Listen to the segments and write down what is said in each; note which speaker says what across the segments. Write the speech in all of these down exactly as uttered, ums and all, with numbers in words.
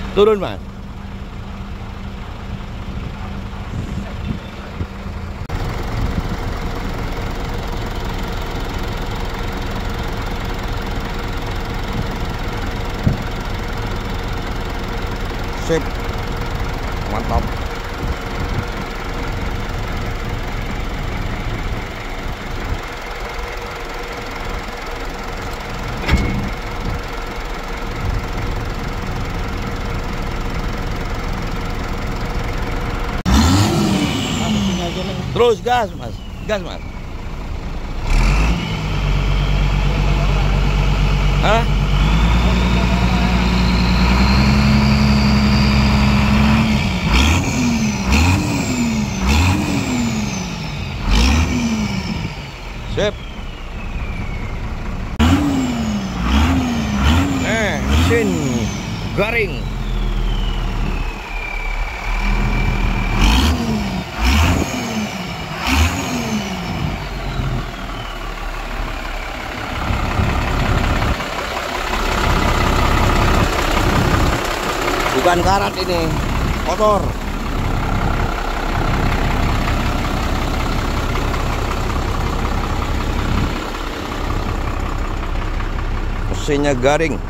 Speaker 1: Turun mas. Sip, mantap. Terus gas mas, gas mas. Hah? Sip. Nah, mesin garing. Bukan karat ini, motor. Mesinnya garing.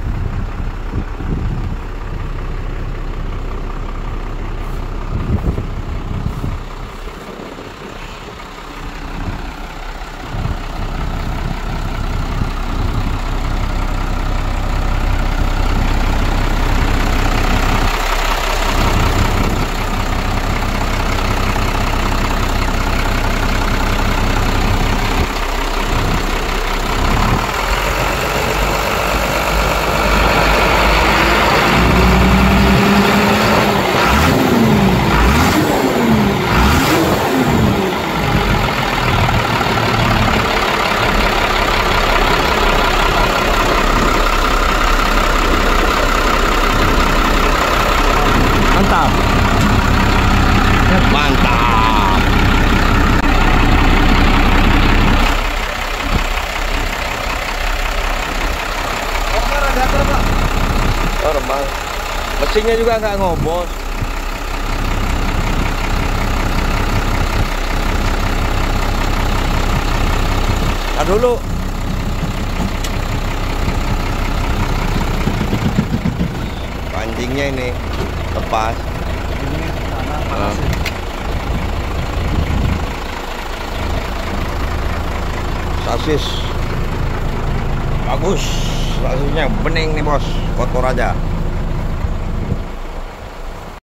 Speaker 1: Mantap. Mantap.
Speaker 2: Oke, radiator pak.
Speaker 1: Normal. Mesinnya juga nggak ngobos. Nah dulu. Pancingnya ini lepas. Nah. Sasis bagus, sasisnya bening nih bos, kotor aja.